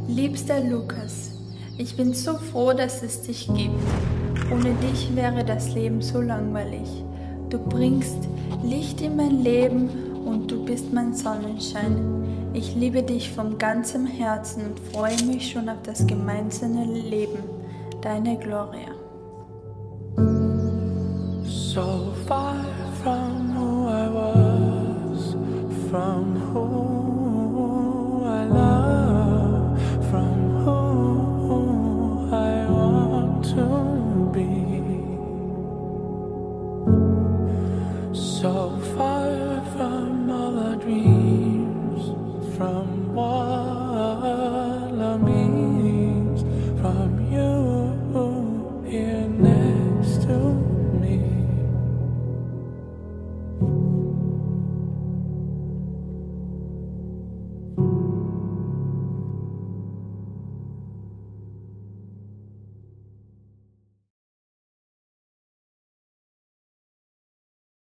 Liebster Lukas, ich bin so froh, dass es dich gibt. Ohne dich wäre das Leben so langweilig. Du bringst Licht in mein Leben und du bist mein Sonnenschein. Ich liebe dich von ganzem Herzen und freue mich schon auf das gemeinsame Leben. Deine Gloria. So